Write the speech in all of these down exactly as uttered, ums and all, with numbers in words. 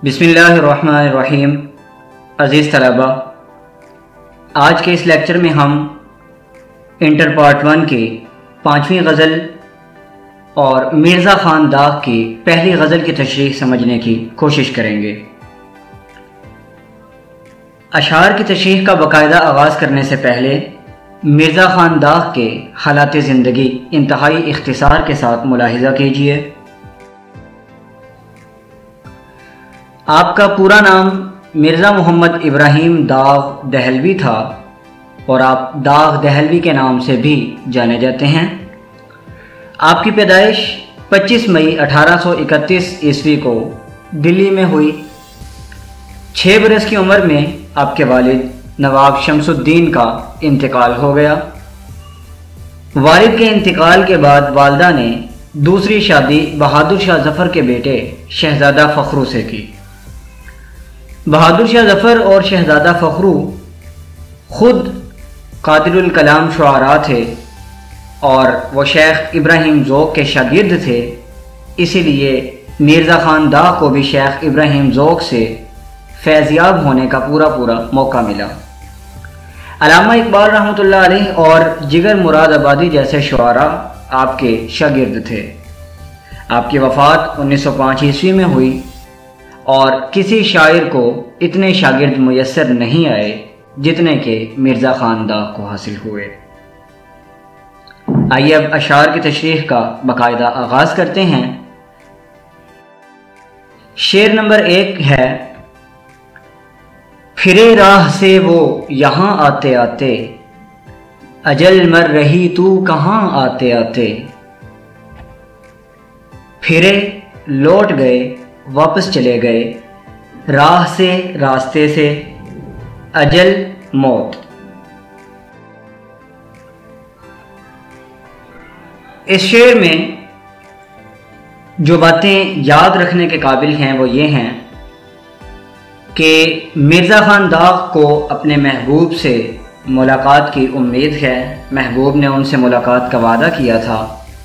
बिस्मिल्लाहिर्रहमानिर्रहीम। अज़ीज़ तलबा, आज के इस लेक्चर में हम इंटर पार्ट वन की पाँचवीं गज़ल और मिर्ज़ा ख़ान दाग़ की पहली गज़ल की तशरीह समझने की कोशिश करेंगे। अशार की तशरीह का बाकायदा आगाज़ करने से पहले मिर्ज़ा ख़ान दाग़ के हालात ज़िंदगी इंतहाई इख्तिसार के साथ मुलाहिज़ा कीजिए। आपका पूरा नाम मिर्ज़ा मोहम्मद इब्राहिम दाग़ दहलवी था और आप दाग़ दहलवी के नाम से भी जाने जाते हैं। आपकी पैदाइश पच्चीस मई अठारह सौ इकतीस ईस्वी को दिल्ली में हुई। छः बरस की उम्र में आपके वालिद नवाब शमसुद्दीन का इंतकाल हो गया। वालिद के इंतकाल के बाद वालदा ने दूसरी शादी बहादुर शाह ज़फ़र के बेटे शहज़ादा फ़खरू से की। बहादुर शाह ज़फ़र और शहज़ादा फ़खरू ख़ुद क़ादिरुल कलाम शुआरा थे और वो शेख इब्राहिम ज़ौक़ के शागिर्द थे, इसीलिए मिर्ज़ा ख़ान दाग़ को भी शेख इब्राहिम ज़ौक़ से फैज़याब होने का पूरा पूरा मौका मिला। अल्लामा इक़बाल रहमतुल्लाह अलैह और जिगर मुराद आबादी जैसे शुआरा आपके शागिर्द थे। आपकी वफ़ात उन्नीस सौ पाँच ईस्वी में हुई और किसी शायर को इतने शागिर्द मुयस्सर नहीं आए जितने के मिर्ज़ा ख़ान दाग़ को हासिल हुए। आइए अब अशार की तशरीह का बाकायदा आगाज़ करते हैं। शेर नंबर एक है, फिरे राह से वो यहाँ आते आते, अजल मर रही तू कहाँ आते आते। फिरे लौट गए वापस चले गए, राह से रास्ते से, अजल मौत। इस शेर में जो बातें याद रखने के काबिल हैं वो ये हैं कि मिर्ज़ा ख़ान दाग़ को अपने महबूब से मुलाकात की उम्मीद है। महबूब ने उनसे मुलाकात का वादा किया था,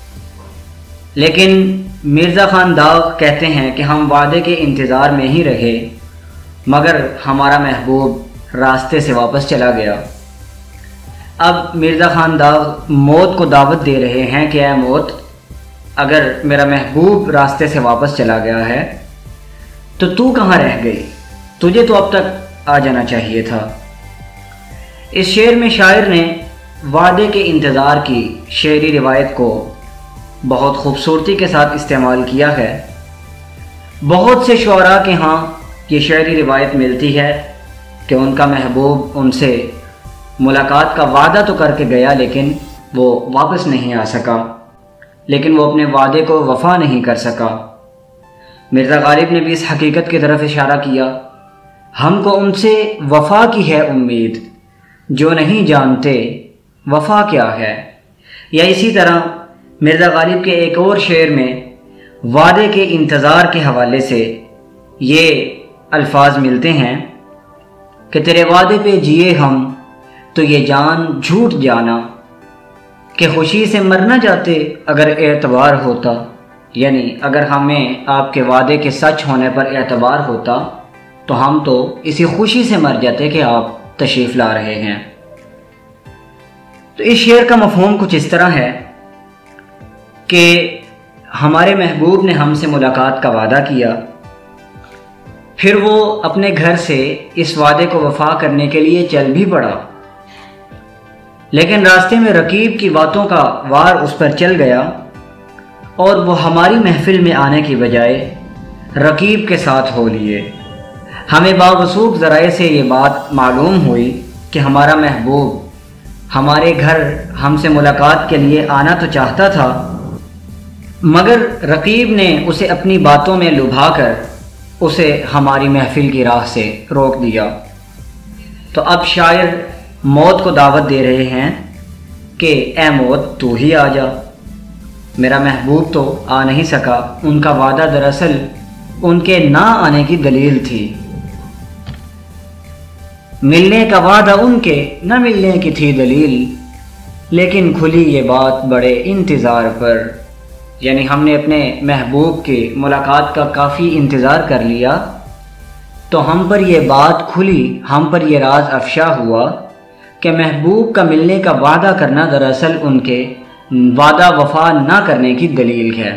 लेकिन मिर्ज़ा ख़ान दाग़ कहते हैं कि हम वादे के इंतज़ार में ही रहे मगर हमारा महबूब रास्ते से वापस चला गया। अब मिर्ज़ा ख़ान दाग़ मौत को दावत दे रहे हैं कि ऐ मौत, अगर मेरा महबूब रास्ते से वापस चला गया है तो तू कहाँ रह गई, तुझे तो अब तक आ जाना चाहिए था। इस शेर में शायर ने वादे के इंतज़ार की शेरी रिवायत को बहुत खूबसूरती के साथ इस्तेमाल किया है। बहुत से शुआरा के यहाँ ये शेरी रिवायत मिलती है कि उनका महबूब उनसे मुलाकात का वादा तो करके गया लेकिन वो वापस नहीं आ सका, लेकिन वो अपने वादे को वफ़ा नहीं कर सका। मिर्ज़ा गालिब ने भी इस हकीकत की तरफ इशारा किया, हमको उनसे वफ़ा की है उम्मीद, जो नहीं जानते वफ़ा क्या है। या इसी तरह मिर्ज़ा गालिब के एक और शेर में वादे के इंतज़ार के हवाले से ये अल्फाज मिलते हैं कि तेरे वादे पे जिए हम तो ये जान झूठ जाना, कि खुशी से मर न जाते अगर एतबार होता। यानी अगर हमें आपके वादे के सच होने पर एतबार होता तो हम तो इसी खुशी से मर जाते कि आप तशरीफ़ ला रहे हैं। तो इस शेर का मफ़हूम कुछ इस तरह है कि हमारे महबूब ने हमसे मुलाकात का वादा किया, फिर वो अपने घर से इस वादे को वफ़ा करने के लिए चल भी पड़ा, लेकिन रास्ते में रकीब की बातों का वार उस पर चल गया और वो हमारी महफिल में आने की बजाय रकीब के साथ हो लिए। हमें बावसूख ज़राए से ये बात मालूम हुई कि हमारा महबूब हमारे घर हमसे मुलाकात के लिए आना तो चाहता था, मगर रकीब ने उसे अपनी बातों में लुभाकर उसे हमारी महफिल की राह से रोक दिया। तो अब शायर मौत को दावत दे रहे हैं कि ए मौत तू ही आ जा। मेरा महबूब तो आ नहीं सका, उनका वादा दरअसल उनके ना आने की दलील थी। मिलने का वादा उनके न मिलने की थी दलील, लेकिन खुली ये बात बड़े इंतज़ार पर। यानी हमने अपने महबूब की मुलाकात का काफ़ी इंतज़ार कर लिया, تو ہم پر یہ بات کھلی، ہم پر یہ راز افشا ہوا کہ محبوب کا ملنے کا وعدہ کرنا دراصل ان کے وعدہ وفا نہ کرنے کی دلیل ہے۔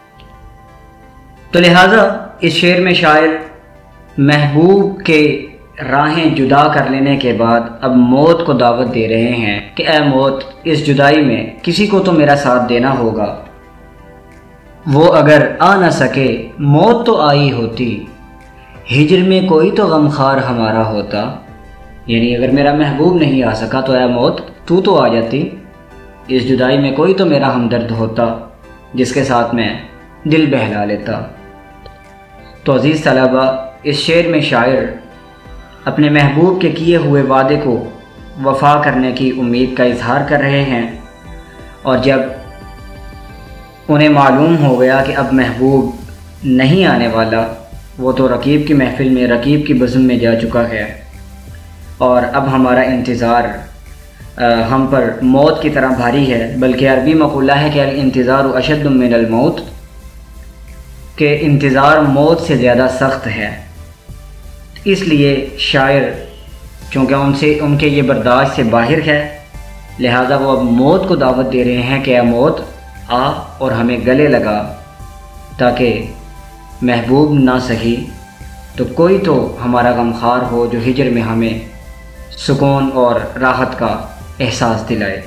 تو لہٰذا اس شعر میں شاعر محبوب کے راہیں جدا کر لینے کے بعد اب موت کو دعوت دے رہے ہیں کہ اے موت، اس جدائی میں کسی کو تو میرا ساتھ دینا ہوگا۔ وہ اگر آ نہ سکے موت تو آئی ہوتی، ہجر میں کوئی تو غمخوار ہمارا ہوتا۔ یعنی اگر میرا محبوب نہیں آ سکا تو اے موت تو تو آ جاتی، اس جدائی میں کوئی تو میرا ہمدرد ہوتا جس کے ساتھ میں دل بہلا لیتا۔ تو عزیز طلبہ، اس شعر میں شاعر اپنے محبوب کے کیے ہوئے وعدے کو وفا کرنے کی امید کا اظہار کر رہے ہیں، اور جب انہیں معلوم ہو گیا کہ اب محبوب نہیں آنے والا، وہ تو رقیب کی محفل میں، رقیب کی بزم میں جا چکا ہے، اور اب ہمارا انتظار ہم پر موت کی طرح بھاری ہے، بلکہ عربی مقولہ ہے کہ الانتظار اشد من الموت، کہ انتظار موت سے زیادہ سخت ہے۔ اس لیے شاعر چونکہ ان سے ان کے یہ برداشت سے باہر ہے، لہٰذا وہ اب موت کو دعوت دے رہے ہیں کہ اے موت آ اور ہمیں گلے لگا، تاکہ محبوب نہ سہی تو کوئی تو ہمارا غمخوار ہو جو ہجر میں ہمیں سکون اور راحت کا احساس دلائے۔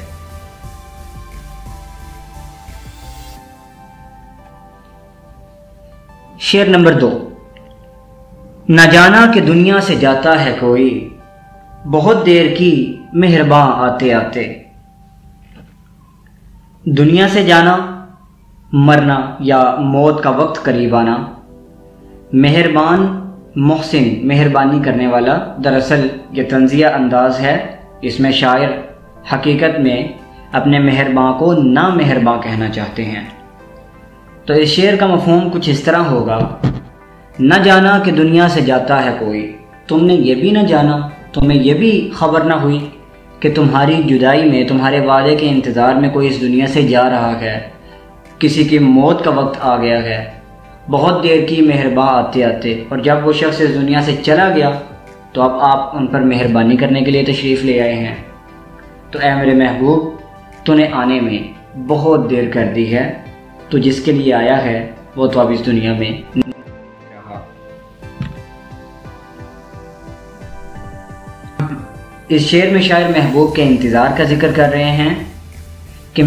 شعر نمبر دو۔ نہ جانا کہ دنیا سے جاتا ہے کوئی، بہت دیر کی مہرباں آتے آتے۔ دنیا سے جانا، مرنا یا موت کا وقت قریب آنا۔ مہربان، محسن، مہربانی کرنے والا، دراصل یہ طنزیہ انداز ہے، اس میں شاعر حقیقت میں اپنے مہرباں کو نا مہرباں کہنا چاہتے ہیں۔ تو اس شعر کا مفہوم کچھ اس طرح ہوگا، نہ جانا کہ دنیا سے جاتا ہے کوئی، تم نے یہ بھی نہ جانا، تمہیں یہ بھی خبر نہ ہوئی کہ تمہاری جدائی میں، تمہارے وعدے کے انتظار میں کوئی اس دنیا سے جا رہا ہے، کسی کی موت کا وقت آ گیا ہے، بہت دیر کی مہرباں آتے آتے، اور جب وہ شخص اس دنیا سے چلا گیا تو اب آپ ان پر مہربانی کرنے کے لیے تشریف لے آئے ہیں۔ تو اے میرے محبوب، تو نے آنے میں بہت دیر کر دی ہے، تو جس کے لیے آیا ہے وہ تو اب اس دنیا میں نہیں رہا۔ اس شعر میں شاعر محبوب کے انتظار کا ذکر کر رہے ہیں کہ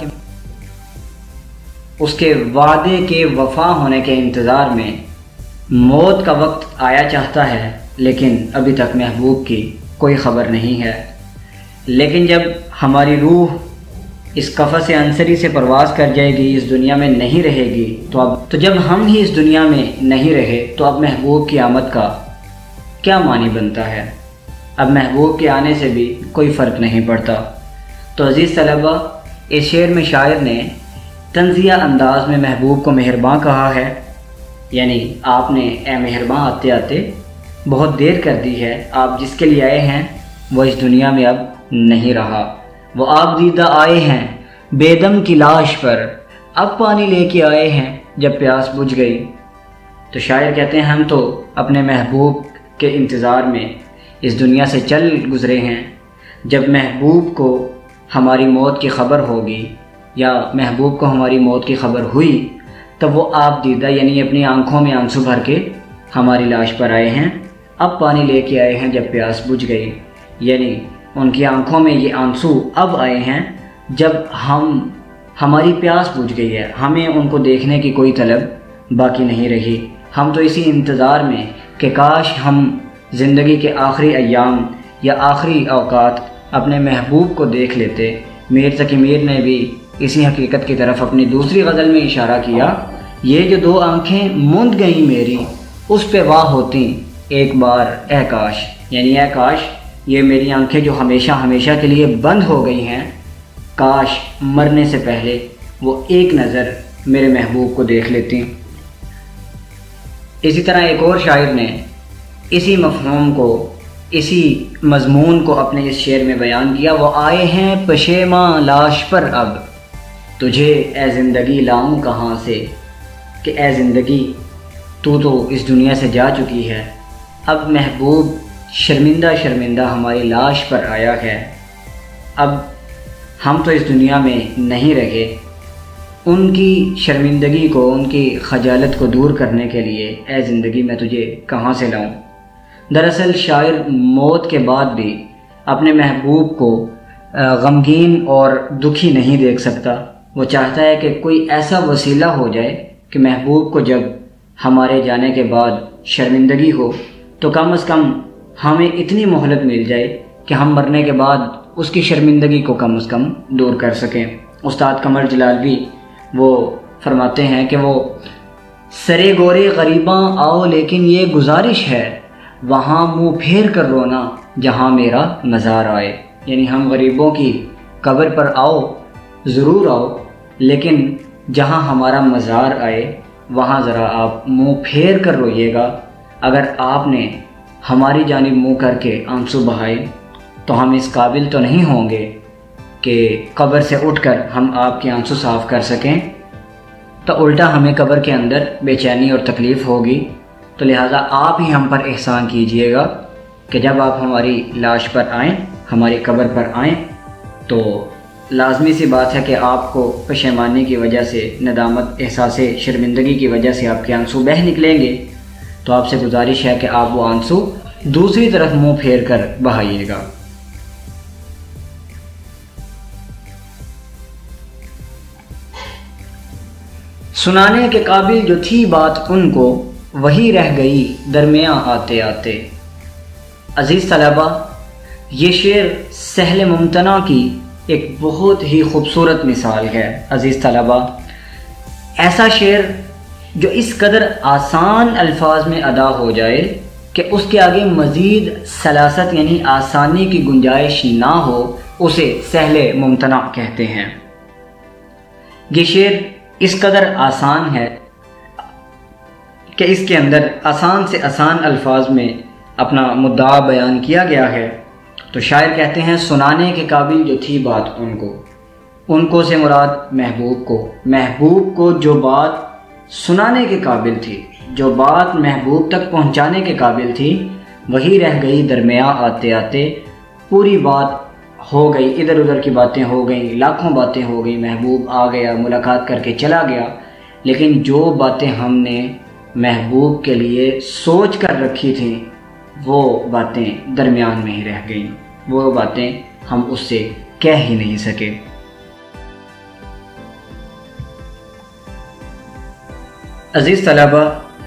اس کے وعدے کے وفا ہونے کے انتظار میں موت کا وقت آیا چاہتا ہے، لیکن ابھی تک محبوب کی کوئی خبر نہیں ہے۔ لیکن جب ہماری روح اس قفس عنصری سے پرواز کر جائے گی، اس دنیا میں نہیں رہے گی، تو اب تو جب ہم ہی اس دنیا میں نہیں رہے تو اب محبوب کی آمد کا کیا معنی بنتا ہے؟ اب محبوب کے آنے سے بھی کوئی فرق نہیں پڑتا۔ تو عزیز طلبہ، اس شعر میں شاعر نے طنزیہ انداز میں محبوب کو مہرباں کہا ہے، یعنی آپ نے اے مہرباں آتے آتے بہت دیر کر دی ہے، آپ جس کے لیے آئے ہیں وہ اس دنیا میں اب نہیں رہا، وہ آپ دیدہ آئے ہیں بے دم کی لاش پر، اب پانی لے کے آئے ہیں جب پیاس بجھ گئی۔ تو شاعر کہتے ہیں ہم تو اپنے محبوب کے انتظار میں اس دنیا سے چل گزرے ہیں، جب محبوب کو ہماری موت کی خبر ہوگی یا محبوب کو ہماری موت کی خبر ہوئی تب وہ آپ دیدہ یعنی اپنی آنکھوں میں آنسو بھر کے ہماری لاش پر آئے ہیں، اب پانی لے کے آئے ہیں جب پیاس بجھ گئی، یعنی ان کی آنکھوں میں یہ آنسو اب آئے ہیں جب ہم ہماری پیاس بجھ گئی ہے، ہمیں ان کو دیکھنے کی کوئی طلب باقی نہیں رہی، ہم تو اسی انتظار میں کہ کاش ہم زندگی کے آخری ایام یا آخری اوقات اپنے محبوب کو دیکھ لیتے۔ میر تقی میر نے بھی اسی حقیقت کی طرف اپنی دوسری غزل میں اشارہ کیا، یہ جو دو آنکھیں موند گئیں میری، اس پہ واہ ہوتی ایک بار اے کاش، یعنی اے کاش یہ میری آنکھیں جو ہمیشہ ہمیشہ کے لیے بند ہو گئی ہیں، کاش مرنے سے پہلے وہ ایک نظر میرے محبوب کو دیکھ لیتی۔ اسی طرح ایک اور شاعر نے اسی مفہوم کو، اسی مضمون کو اپنے اس شعر میں بیان کیا، وہ آئے ہیں پشیماں لاش پر اب، تجھے اے زندگی لاؤں کہاں سے، کہ اے زندگی تو تو اس دنیا سے جا چکی ہے، اب محبوب شرمندہ شرمندہ ہماری لاش پر آیا ہے، اب ہم تو اس دنیا میں نہیں رہے، ان کی شرمندگی کو، ان کی خجالت کو دور کرنے کے لیے اے زندگی میں تجھے کہاں سے لاؤں۔ دراصل شاعر موت کے بعد بھی اپنے محبوب کو غمگین اور دکھی نہیں دیکھ سکتا، وہ چاہتا ہے کہ کوئی ایسا وسیلہ ہو جائے کہ محبوب کو جب ہمارے جانے کے بعد شرمندگی ہو تو کم از کم ہمیں اتنی مہلت مل جائے کہ ہم مرنے کے بعد اس کی شرمندگی کو کم از کم دور کر سکیں۔ استاد قمر جلال بھی وہ فرماتے ہیں کہ وہ سرے گورے غریباں آؤ لیکن یہ گزارش ہے، وہاں منہ پھیر کر رونا جہاں میرا مزار آئے، یعنی ہم غریبوں کی قبر پر آؤ، ضرور آؤ، لیکن جہاں ہمارا مزار آئے وہاں ذرا آپ منہ پھیر کر روئیے گا۔ اگر آپ نے ہماری جانب منہ کر کے آنسو بہائے تو ہم اس قابل تو نہیں ہوں گے کہ قبر سے اٹھ کر ہم آپ کے آنسو صاف کر سکیں، تو الٹا ہمیں قبر کے اندر بے چینی اور تکلیف ہوگی۔ تو لہٰذا آپ ہی ہم پر احسان کیجئے گا کہ جب آپ ہماری لاش پر آئیں، ہماری قبر پر آئیں، تو لازمی سی بات ہے کہ آپ کو پشیمانی کی وجہ سے، ندامت، احساس شرمندگی کی وجہ سے آپ کے آنسو بہہ نکلیں گے، تو آپ سے گزارش ہے کہ آپ وہ آنسو دوسری طرف منہ پھیر کر بہائیے گا۔ سنانے کے قابل جو تھی بات ان کو، وہی رہ گئی درمیاں آتے آتے۔ عزیز طلبہ، یہ شعر سہل ممتنع کی ایک بہت ہی خوبصورت مثال ہے۔ عزیز طلبہ، ایسا شعر جو اس قدر آسان الفاظ میں ادا ہو جائے کہ اس کے آگے مزید سلاست یعنی آسانی کی گنجائش نہ ہو، اسے سہل ممتنع کہتے ہیں۔ یہ شعر اس قدر آسان ہے کہ اس کے اندر آسان سے آسان الفاظ میں اپنا مدعا بیان کیا گیا ہے۔ تو شاعر کہتے ہیں سنانے کے قابل جو تھی بات ان کو، ان کو سے مراد محبوب کو، محبوب کو جو بات سنانے کے قابل تھی، جو بات محبوب تک پہنچانے کے قابل تھی، وہی رہ گئی درمیاں آتے آتے۔ پوری بات ہو گئی، ادھر ادھر کی باتیں ہو گئیں، لاکھوں باتیں ہو گئیں، محبوب آ گیا، ملاقات کر کے چلا گیا، لیکن جو باتیں ہم نے محبوب کے لیے سوچ کر رکھی تھیں وہ باتیں درمیان میں ہی رہ گئیں، وہ باتیں ہم اس سے کہہ ہی نہیں سکے۔ عزیز طلبہ،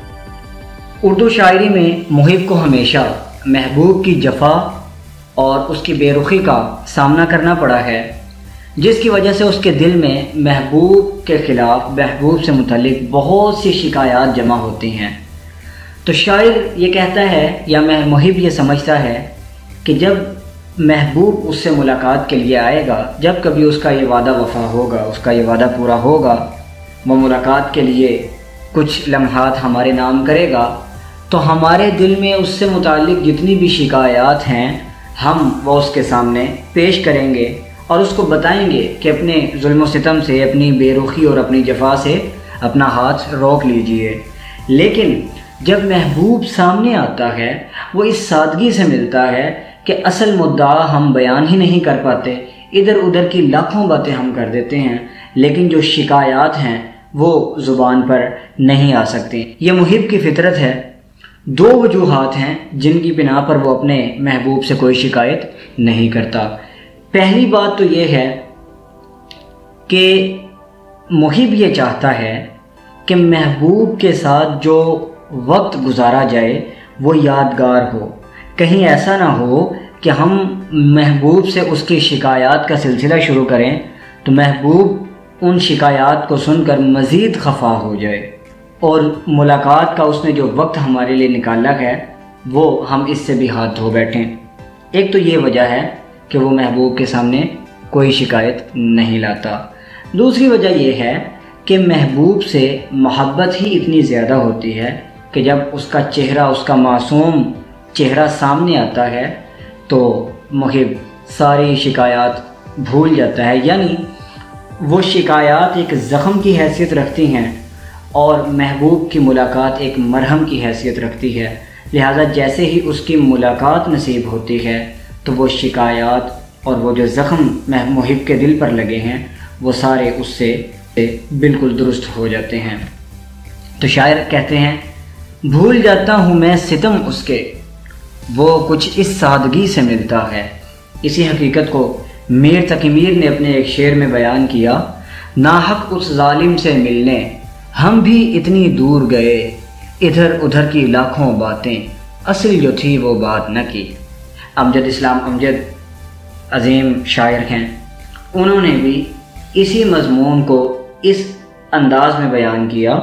اردو شاعری میں محب کو ہمیشہ محبوب کی جفا اور اس کی بے رخی کا سامنا کرنا پڑا ہے، جس کی وجہ سے اس کے دل میں محبوب کے خلاف، محبوب سے متعلق بہت سی شکایات جمع ہوتی ہیں۔ تو شاعر یہ کہتا ہے یا محب یہ سمجھتا ہے کہ جب محبوب اس سے ملاقات کے لیے آئے گا، جب کبھی اس کا یہ وعدہ وفا ہوگا، اس کا یہ وعدہ پورا ہوگا، وہ ملاقات کے لیے کچھ لمحات ہمارے نام کرے گا، تو ہمارے دل میں اس سے متعلق جتنی بھی شکایات ہیں ہم وہ اس کے سامنے پیش کریں گے اور اس کو بتائیں گے کہ اپنے ظلم و ستم سے، اپنی بے رخی اور اپنی جفا سے اپنا ہاتھ روک لیجئے۔ لیکن جب محبوب سامنے آتا ہے وہ اس سادگی سے ملتا ہے کہ اصل مدعا ہم بیان ہی نہیں کر پاتے، ادھر ادھر کی لاکھوں باتیں ہم کر دیتے ہیں، لیکن جو شکایات ہیں وہ زبان پر نہیں آ سکتی۔ یہ محب کی فطرت ہے۔ دو وجوہات ہیں جن کی بنا پر وہ اپنے محبوب سے کوئی شکایت نہیں کرتا۔ پہلی بات تو یہ ہے کہ محب یہ چاہتا ہے کہ محبوب کے ساتھ جو وقت گزارا جائے وہ یادگار ہو، کہیں ایسا نہ ہو کہ ہم محبوب سے اس کی شکایات کا سلسلہ شروع کریں تو محبوب ان شکایات کو سن کر مزید خفا ہو جائے اور ملاقات کا اس نے جو وقت ہمارے لیے نکالا ہے وہ ہم اس سے بھی ہاتھ دھو بیٹھیں۔ ایک تو یہ وجہ ہے کہ وہ محبوب کے سامنے کوئی شکایت نہیں لاتا۔ دوسری وجہ یہ ہے کہ محبوب سے محبت ہی اتنی زیادہ ہوتی ہے کہ جب اس کا چہرہ، اس کا معصوم چہرہ سامنے آتا ہے تو محب ساری شکایات بھول جاتا ہے، یعنی وہ شکایات ایک زخم کی حیثیت رکھتی ہیں اور محبوب کی ملاقات ایک مرہم کی حیثیت رکھتی ہے، لہٰذا جیسے ہی اس کی ملاقات نصیب ہوتی ہے تو وہ شکایات اور وہ جو زخم محب کے دل پر لگے ہیں وہ سارے اس سے بالکل درست ہو جاتے ہیں۔ تو شاعر کہتے ہیں، بھول جاتا ہوں میں ستم اس کے، وہ کچھ اس سادگی سے ملتا ہے۔ اسی حقیقت کو میر تقی میر نے اپنے ایک شعر میں بیان کیا، ناحق اس ظالم سے ملنے ہم بھی اتنی دور گئے، ادھر ادھر کی لاکھوں باتیں اصل جو تھی وہ بات نہ کی۔ امجد اسلام امجد عظیم شاعر ہیں، انہوں نے بھی اسی مضمون کو اس انداز میں بیان کیا،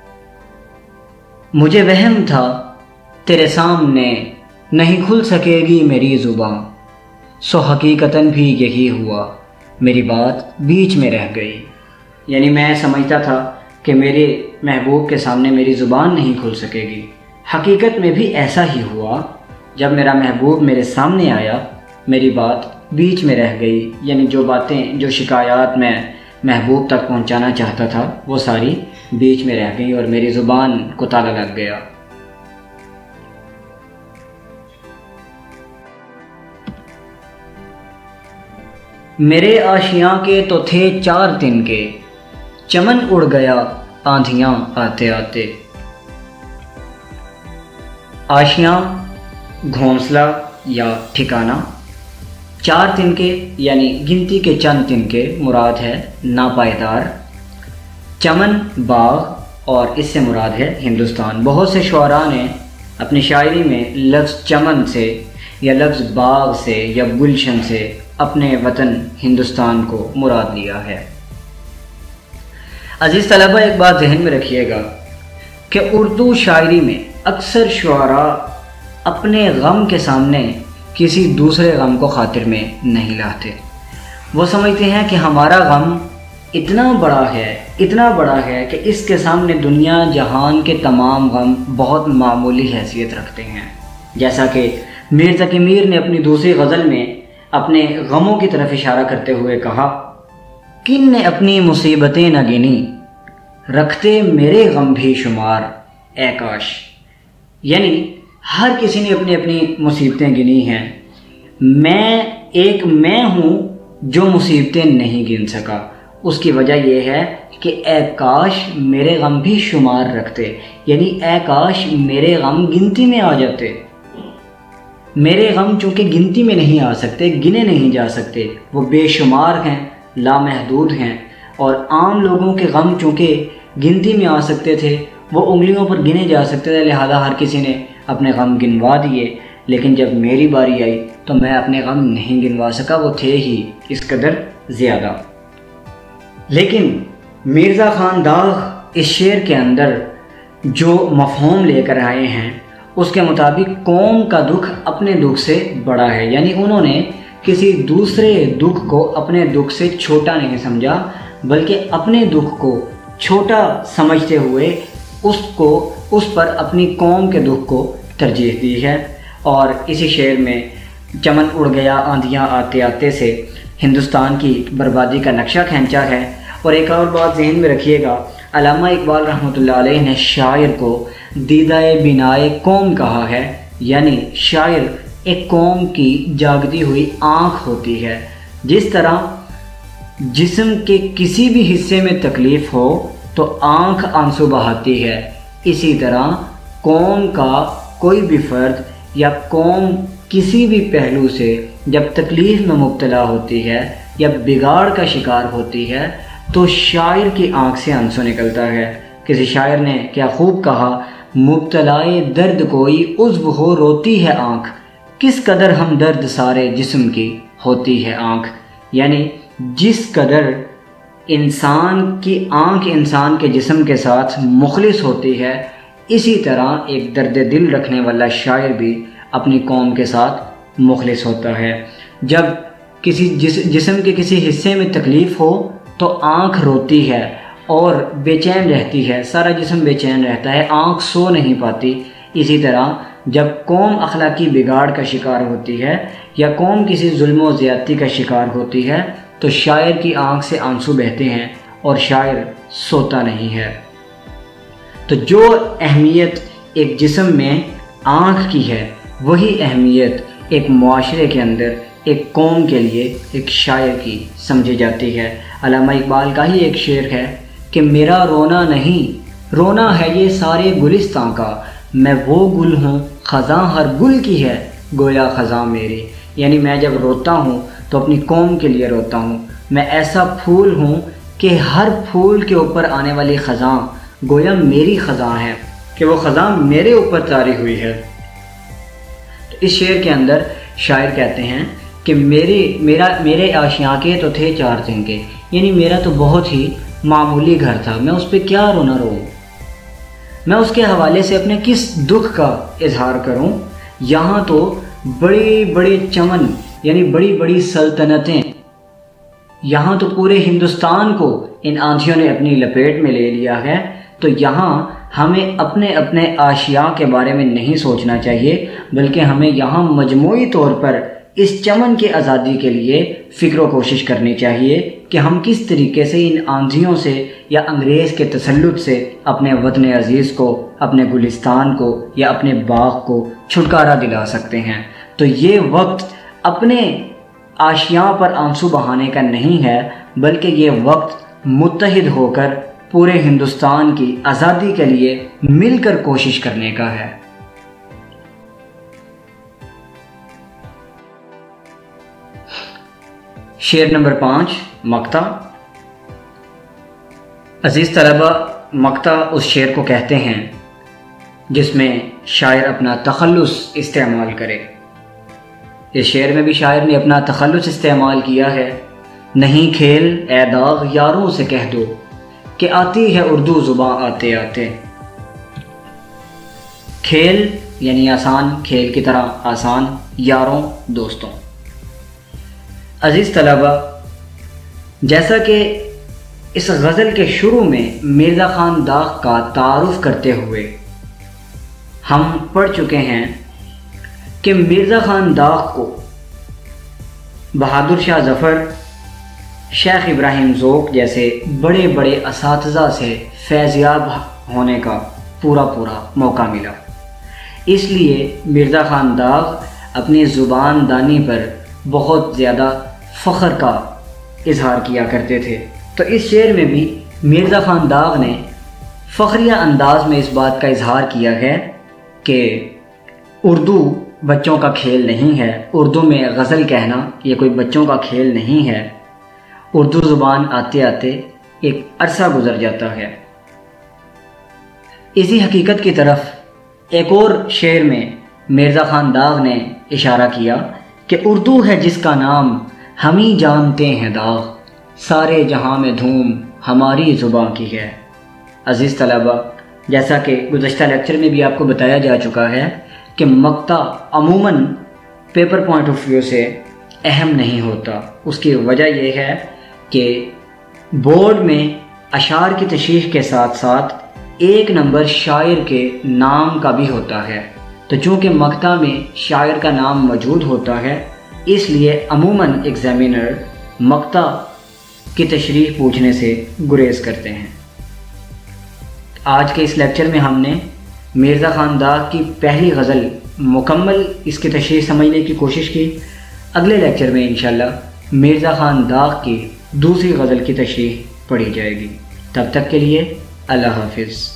مجھے وہم تھا تیرے سامنے نہیں کھل سکے گی میری زباں، سو حقیقتاً بھی یہی ہوا میری بات بیچ میں رہ گئی۔ یعنی میں سمجھتا تھا کہ میرے محبوب کے سامنے میری زبان نہیں کھل سکے گی، حقیقت میں بھی ایسا ہی ہوا، جب میرا محبوب میرے سامنے آیا میری بات بیچ میں رہ گئی، یعنی جو باتیں جو شکایات میں محبوب تک پہنچانا چاہتا تھا وہ ساری بیچ میں رہ گئی اور میری زبان کو تالا لگ گیا۔ میرے آشیاں کے تو تھے چار دن کے، چمن اڑ گیا آندھیاں آتے آتے۔ آشیاں گھونسلہ یا ٹھکانہ، چار تنکے یعنی گنتی کے چند تنکے مراد ہے ناپائیدار، چمن باغ اور اس سے مراد ہے ہندوستان۔ بہت سے شعراء نے اپنی شاعری میں لفظ چمن سے یا لفظ باغ سے یا گلشن سے اپنے وطن ہندوستان کو مراد لیا ہے۔ عزیز طلبہ، ایک بات ذہن میں رکھیے گا کہ اردو شاعری میں اکثر شعراء اپنے غم کے سامنے کسی دوسرے غم کو خاطر میں نہیں لاتے۔ وہ سمجھتے ہیں کہ ہمارا غم اتنا بڑا ہے اتنا بڑا ہے کہ اس کے سامنے دنیا جہان کے تمام غم بہت معمولی حیثیت رکھتے ہیں۔ جیسا کہ میر تقی میر نے اپنی دوسری غزل میں اپنے غموں کی طرف اشارہ کرتے ہوئے کہا، کن نے اپنی مصیبتیں نہ گنی، رکھتے میرے غم بھی شمار اے کاش۔ یعنی ہر کسی نے اپنی اپنی مصیبتیں گنی ہیں، میں ایک میں ہوں جو مصیبتیں نہیں گن سکا۔ اس کی وجہ یہ ہے کہ اے کاش میرے غم بھی شمار رکھتے، یعنی اے کاش میرے غم گنتی میں آ جاتے۔ میرے غم چونکہ گنتی میں نہیں آ سکتے، گنے نہیں جا سکتے، وہ بے شمار ہیں، لامحدود ہیں، اور عام لوگوں کے غم چونکہ گنتی میں آ سکتے تھے، وہ انگلیوں پر گنے جا سکتے تھے، لہذا ہر کسی نے اپنے غم گنوا دیے۔ لیکن جب میری باری آئی تو میں اپنے غم نہیں گنوا سکا، وہ تھے ہی اس قدر زیادہ۔ لیکن مرزا خان داغ اس شعر کے اندر جو مفہوم لے کر آئے ہیں اس کے مطابق قوم کا دکھ اپنے دکھ سے بڑا ہے، یعنی انہوں نے کسی دوسرے دکھ کو اپنے دکھ سے چھوٹا نہیں سمجھا، بلکہ اپنے دکھ کو چھوٹا سمجھتے ہوئے اس کو اس پر اپنی قوم کے دکھ کو ترجیح دی ہے۔ اور اسی شعر میں چمن اڑ گیا آندھیاں آتے آتے سے ہندوستان کی بربادی کا نقشہ کھینچا ہے۔ اور ایک اور بات ذہن میں رکھیے گا، علامہ اقبال رحمۃ اللہ علیہ نے شاعر کو دیدہ بینائے قوم کہا ہے، یعنی شاعر ایک قوم کی جاگتی ہوئی آنکھ ہوتی ہے۔ جس طرح جسم کے کسی بھی حصے میں تکلیف ہو تو آنکھ آنسو بہاتی ہے، اسی طرح قوم کا کوئی بھی فرد یا قوم کسی بھی پہلو سے جب تکلیف میں مبتلا ہوتی ہے یا بگاڑ کا شکار ہوتی ہے تو شاعر کی آنکھ سے آنسو نکلتا ہے۔ کسی شاعر نے کیا خوب کہا، مبتلائے درد کوئی عضو ہو روتی ہے آنکھ، کس قدر ہم درد سارے جسم کی ہوتی ہے آنکھ۔ یعنی جس قدر انسان کی آنکھ انسان کے جسم کے ساتھ مخلص ہوتی ہے، اسی طرح ایک درد دل رکھنے والا شاعر بھی اپنی قوم کے ساتھ مخلص ہوتا ہے۔ جب کسی جس جسم کے کسی حصے میں تکلیف ہو تو آنکھ روتی ہے اور بے چین رہتی ہے، سارا جسم بے چین رہتا ہے، آنکھ سو نہیں پاتی۔ اسی طرح جب قوم اخلاقی بگاڑ کا شکار ہوتی ہے یا قوم کسی ظلم و زیادتی کا شکار ہوتی ہے تو شاعر کی آنکھ سے آنسو بہتے ہیں اور شاعر سوتا نہیں ہے۔ تو جو اہمیت ایک جسم میں آنکھ کی ہے وہی اہمیت ایک معاشرے کے اندر ایک قوم کے لیے ایک شاعر کی سمجھی جاتی ہے۔ علامہ اقبال کا ہی ایک شعر ہے کہ میرا رونا نہیں رونا ہے یہ سارے گلستاں کا، میں وہ گل ہوں خزاں ہر گل کی ہے گویا خزاں میری۔ یعنی میں جب روتا ہوں تو اپنی قوم کے لیے روتا ہوں، میں ایسا پھول ہوں کہ ہر پھول کے اوپر آنے والی خزاں گویا میری خزاں ہے، کہ وہ خزاں میرے اوپر طاری ہوئی ہے۔ تو اس شعر کے اندر شاعر کہتے ہیں کہ میرے میرا میرے آشیاں کے تو تھے چار دن کے، یعنی میرا تو بہت ہی معمولی گھر تھا، میں اس پہ کیا رونا رو، میں اس کے حوالے سے اپنے کس دکھ کا اظہار کروں۔ یہاں تو بڑی بڑی چمن یعنی بڑی بڑی سلطنتیں، یہاں تو پورے ہندوستان کو ان آندھیوں نے اپنی لپیٹ میں لے لیا ہے، تو یہاں ہمیں اپنے اپنے آشیاء کے بارے میں نہیں سوچنا چاہیے، بلکہ ہمیں یہاں مجموعی طور پر اس چمن کی آزادی کے لیے فکر و کوشش کرنی چاہیے کہ ہم کس طریقے سے ان آندھیوں سے یا انگریز کے تسلط سے اپنے وطن عزیز کو، اپنے گلستان کو یا اپنے باغ کو چھٹکارا دلا سکتے ہیں۔ تو یہ وقت اپنے آشیاء پر آنسو بہانے کا نہیں ہے، بلکہ یہ وقت متحد ہو کر پورے ہندوستان کی آزادی کے لیے مل کر کوشش کرنے کا ہے۔ شعر نمبر پانچ، مقطع۔ عزیز طلبہ، مقطع اس شعر کو کہتے ہیں جس میں شاعر اپنا تخلص استعمال کرے۔ اس شعر میں بھی شاعر نے اپنا تخلص استعمال کیا ہے۔ نہیں کھیل اے داغ یاروں سے کہہ دو کہ آتی ہے اردو زباں آتے آتے۔ کھیل یعنی آسان، کھیل کی طرح آسان، یاروں دوستوں۔ عزیز طلبہ، جیسا کہ اس غزل کے شروع میں مرزا خان داغ کا تعارف کرتے ہوئے ہم پڑھ چکے ہیں کہ مرزا خان داغ کو بہادر شاہ ظفر، شیخ ابراہیم ذوق جیسے بڑے بڑے اساتذہ سے فیضیاب ہونے کا پورا پورا موقع ملا۔ اس لیے مرزا خان داغ اپنی زبان دانی پر بہت زیادہ فخر کا اظہار کیا کرتے تھے۔ تو اس شعر میں بھی مرزا خان داغ نے فخریہ انداز میں اس بات کا اظہار کیا ہے کہ اردو بچوں کا کھیل نہیں ہے، اردو میں غزل کہنا یہ کوئی بچوں کا کھیل نہیں ہے، اردو زبان آتے آتے ایک عرصہ گزر جاتا ہے۔ اسی حقیقت کی طرف ایک اور شعر میں مرزا خان داغ نے اشارہ کیا کہ اردو ہے جس کا نام ہم ہی جانتے ہیں داغ، سارے جہاں میں دھوم ہماری زباں کی ہے۔ عزیز طلبہ، جیسا کہ گزشتہ لیکچر میں بھی آپ کو بتایا جا چکا ہے کہ مقطع عموماً پیپر پوائنٹ آف ویو سے اہم نہیں ہوتا۔ اس کی وجہ یہ ہے کہ بورڈ میں اشعار کی تشریح کے ساتھ ساتھ ایک نمبر شاعر کے نام کا بھی ہوتا ہے، تو چونکہ مقطع میں شاعر کا نام موجود ہوتا ہے اس لیے عموماً ایگزامینر مقطع کی تشریح پوچھنے سے گریز کرتے ہیں۔ آج کے اس لیکچر میں ہم نے مرزا خان داغ کی پہلی غزل مکمل اس کی تشریح سمجھنے کی کوشش کی۔ اگلے لیکچر میں انشاءاللہ مرزا خان داغ کی دوسری غزل کی تشریح پڑھی جائے گی۔ تب تک کے لیے اللہ حافظ۔